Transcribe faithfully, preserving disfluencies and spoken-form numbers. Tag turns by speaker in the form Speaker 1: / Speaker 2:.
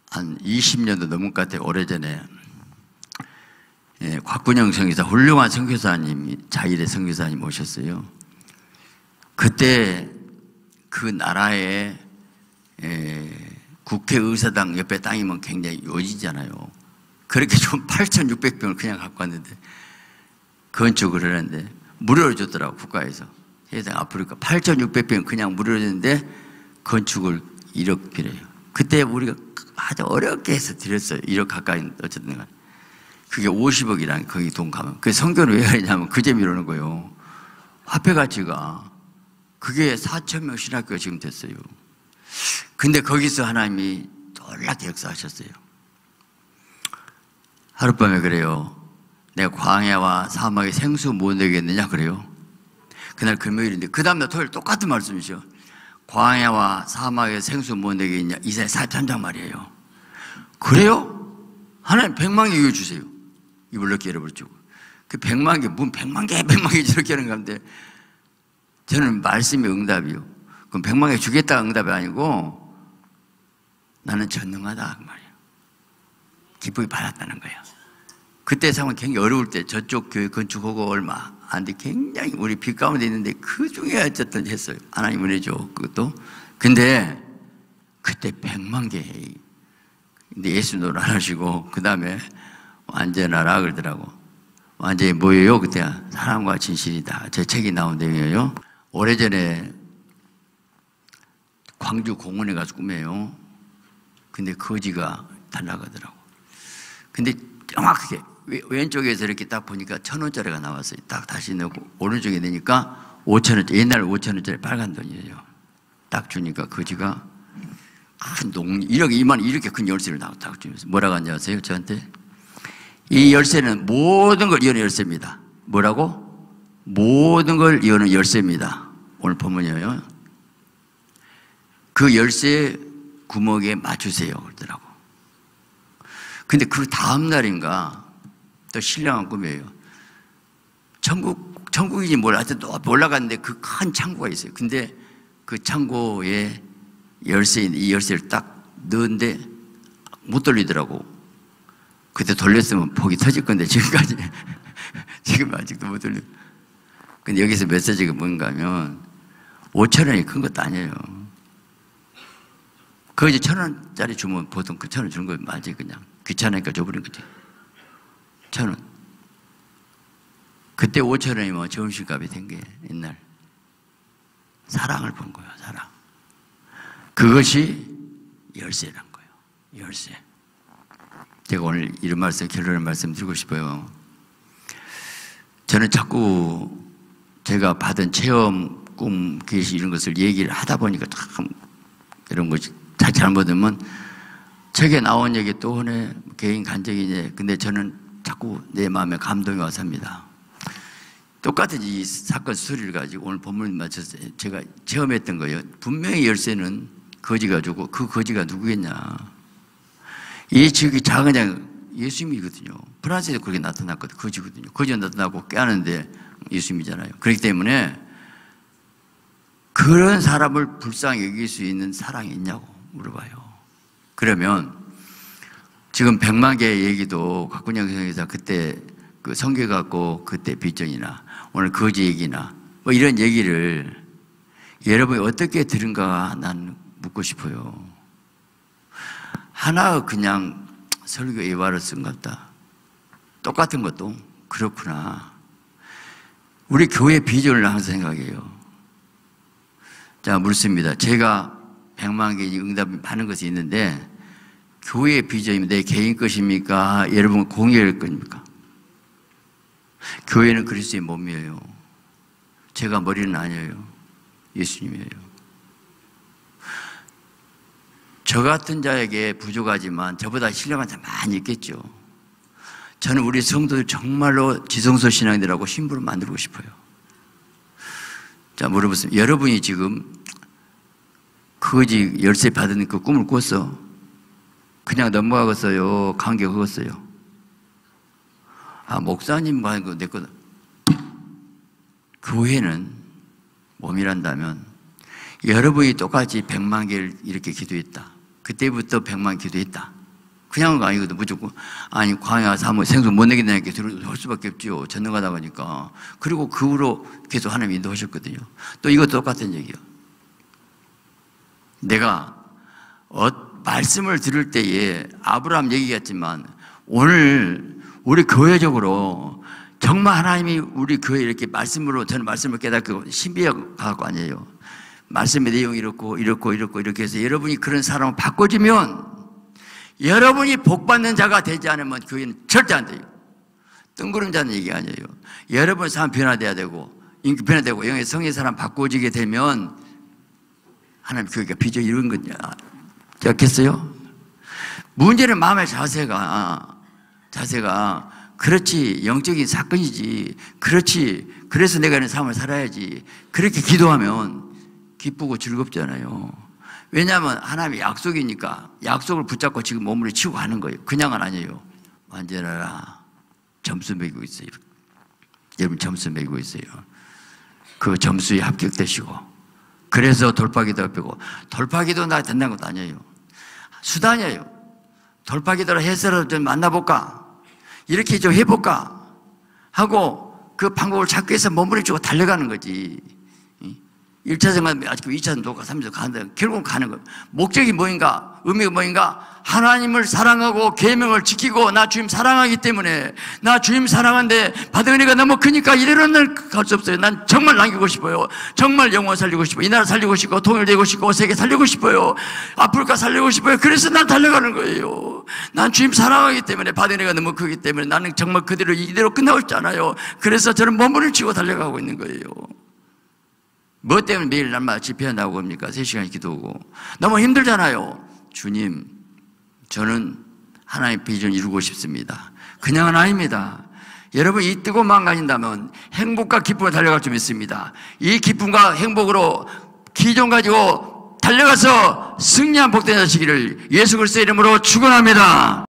Speaker 1: 한 이십 년도 넘은 것 같아요. 오래전에 예, 곽군영 선교사, 훌륭한 선교사님이 자일의 선교사님 오셨어요. 그때 그 나라의 예, 국회의사당 옆에 땅이면 굉장히 요지잖아요. 그렇게 좀 팔천육백 평을 그냥 갖고 왔는데 건축을 하는데 무료로 줬더라고. 국가에서 세상 아프리카 팔천육백 평 그냥 무료로 줬는데 건축을 일억 필요해요. 그때 우리가 아주 어렵게 해서 드렸어요. 일억 가까이. 어쨌든 간에 그게 오십억이라는 거기 돈 가면. 그 성교는 왜 하냐면 그 재미로는 거예요. 화폐 가치가 그게 사천 명 신학교가 지금 됐어요. 근데 거기서 하나님이 놀랍게 역사하셨어요. 하룻밤에 그래요. 내가 광야와 사막에 생수 못 내겠느냐 그래요. 그날 금요일인데 그 다음날 토요일 똑같은 말씀이죠. 광야와 사막에 생수 못 내겠느냐. 이사야 사십삼 장 말이에요. 그래요? 하나님 백만 개 이거 주세요. 입을 넓게 열어버리고. 그 백만 개, 문 백만 개, 백만 개 저렇게 하는 건데 저는 말씀이 응답이요. 그럼 백만 개 주겠다가 응답이 아니고 나는 전능하다 그 말이에요. 기쁘게 받았다는 거예요. 그때 상황 굉장히 어려울 때 저쪽 교회 건축하고 얼마 안 돼 굉장히 우리 빚 가운데 있는데 그 중에 어쨌든 했어요. 하나님 은혜 줘 그것도. 근데 그때 백만 개. 근데 예수 노래 안 하시고 그 다음에 완전하라 그러더라고. 완전히 뭐예요? 그때 사랑과 진실이다. 제 책이 나온 내용이에요. 오래전에 광주 공원에 가서 꿈해요. 근데 거지가 달라가더라고. 근데 정확하게 왼쪽에서 이렇게 딱 보니까 천 원짜리가 나왔어요. 딱 다시 넣고 오른쪽에 내니까 오천 원짜리, 옛날 오천 원짜리 빨간 돈이에요. 딱 주니까 거지가 큰 농, 이렇게 이만 이렇게 큰 열쇠를 딱 주면서 뭐라고 하는지 아세요? 저한테 이 열쇠는 모든 걸 여는 열쇠입니다. 뭐라고? 모든 걸 여는 열쇠입니다. 오늘 본문이에요. 그 열쇠 구멍에 맞추세요 그러더라고. 근데 그 다음 날인가 또 신령한 꿈이에요. 천국, 천국인지 몰라. 하여튼 또 올라갔는데 그 큰 창고가 있어요. 근데 그 창고에 열쇠, 이 열쇠를 딱 넣었는데 못 돌리더라고. 그때 돌렸으면 폭이 터질 건데 지금까지, 지금 아직도 못 돌려. 근데 여기서 메시지가 뭔가 하면 오천 원이 큰 것도 아니에요. 그 이제 천 원짜리 주면 보통 그 천 원 주는 거 맞지 그냥. 귀찮으니까 줘버린 거지. 천 원. 그때 오천 원이면 점심값이 된 게 옛날. 사랑을 본 거예요, 사랑. 그것이 열쇠란 거예요, 열쇠. 제가 오늘 이런 말씀, 결론의 말씀 드리고 싶어요. 저는 자꾸 제가 받은 체험, 꿈, 계시 이런 것을 얘기를 하다 보니까 참 이런 것이 다 잘못하면 책에 나온 얘기 또 하네, 개인 간증이네. 근데 저는 자꾸 내 마음에 감동이 와서 합니다. 똑같은 이 사건 수리를 가지고 오늘 본문을 맞춰서 제가 체험했던 거예요. 분명히 열쇠는 거지가 주고 그 거지가 누구겠냐. 이 지역이 작은 양 예수님이거든요. 프랑스에도 그렇게 나타났거든요. 거지거든요. 거지가 나타나고 깨하는데 예수님이잖아요. 그렇기 때문에 그런 사람을 불쌍히 여길 수 있는 사랑이 있냐고 물어봐요. 그러면 지금 백만 개의 얘기도 곽군영 선교사 그때 그 성경 갖고 그때 비전이나 오늘 거지 얘기나 뭐 이런 얘기를 여러분이 어떻게 들은가 난 묻고 싶어요. 하나 그냥 설교 예화를 쓴 것 같다. 똑같은 것도 그렇구나. 우리 교회 비전을 항상 생각해요. 자, 묻습니다. 제가 백만 개 응답이 많은 것이 있는데 교회의 비전이면 내 개인 것입니까? 여러분 공유할 겁니까? 교회는 그리스도의 몸이에요. 제가 머리는 아니에요. 예수님이에요. 저 같은 자에게 부족하지만 저보다 신령한 자 많이 있겠죠. 저는 우리 성도들 정말로 지성소 신앙이라고 신부를 만들고 싶어요. 자, 물어보세요. 여러분이 지금 거지 열쇠 받은 그 꿈을 꿨어? 그냥 넘어가겠어요? 관계 흑었어요? 아, 목사님 하는 거 내 거다. 교회는 몸이란다면 여러분이 똑같이 백만 개를 이렇게 기도했다. 그때부터 백만 기도했다. 그냥 거 아니거든. 무조건 아니 광야 사막의 생수 못 내겠다니까 할 수밖에 없죠. 전능하다 보니까. 그리고 그 후로 계속 하나님 인도하셨거든요. 또 이것도 똑같은 얘기예요. 내가 어, 말씀을 들을 때에 아브라함 얘기했지만 오늘 우리 교회적으로 정말 하나님이 우리 교회 이렇게 말씀으로 저는 말씀을 깨닫고 신비해 가고 아니에요. 말씀의 내용이 이렇고 이렇고 이렇고 이렇게 해서 여러분이 그런 사람을 바꿔주면 여러분이 복받는 자가 되지 않으면 교회는 절대 안 돼요. 뜬구름자는 얘기 아니에요. 여러분 삶 변화돼야 되고 인기 변화되고 영의 성의 사람 바꿔지게 되면 하나님 교회가 비전 이룬 거냐 겠어요? 문제는 마음의 자세가 자세가 그렇지 영적인 사건이지 그렇지 그래서 내가 이런 삶을 살아야지 그렇게 기도하면 기쁘고 즐겁잖아요. 왜냐하면 하나님의 약속이니까 약속을 붙잡고 지금 몸을 치고 가는 거예요. 그냥은 아니에요. 완전하라 점수 매기고 있어요. 여러분 점수 매기고 있어요. 그 점수에 합격되시고 그래서 돌파기도가 펴고 돌파기도 나 된다는 것도 아니에요. 수단이에요. 돌파기도를 해서라도 좀 만나볼까 이렇게 좀 해볼까 하고 그 방법을 찾기 위해서 몸을 주고 달려가는 거지. 일 차선만 아직 이 차선 도가 삼 차선 가는데 결국은 가는 거예요. 목적이 뭐인가? 의미가 뭐인가? 하나님을 사랑하고 계명을 지키고 나 주님 사랑하기 때문에 나 주님 사랑하는데 받은 은혜가 너무 크니까 이래로는 날 갈 수 없어요. 난 정말 남기고 싶어요. 정말 영원 살리고 싶어요. 이 나라 살리고 싶고 통일되고 싶고 세계 살리고 싶어요. 아프리카 살리고 싶어요. 그래서 난 달려가는 거예요. 난 주님 사랑하기 때문에 받은 은혜가 너무 크기 때문에 나는 정말 그대로 이대로 끝나고 싶지 않아요. 그래서 저는 몸을 치고 달려가고 있는 거예요. 뭐 때문에 매일 날마다 집회에 나오고 합니까? 세 시간 기도하고. 너무 힘들잖아요. 주님, 저는 하나님의 비전 이루고 싶습니다. 그냥은 아닙니다. 여러분, 이 뜨거운 마음 가진다면 행복과 기쁨을 달려갈 수 있습니다. 이 기쁨과 행복으로 기존 가지고 달려가서 승리한 복된 자시기를 예수 그리스도의 이름으로 축원합니다.